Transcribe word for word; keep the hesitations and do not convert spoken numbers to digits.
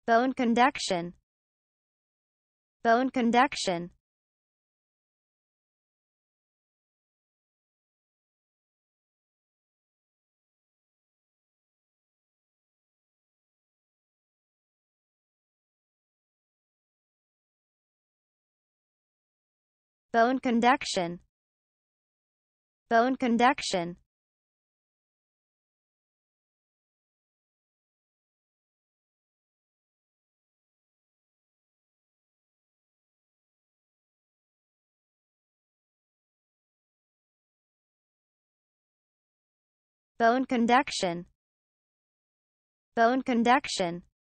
bone conduction, bone conduction, bone conduction, bone conduction, bone conduction, bone conduction.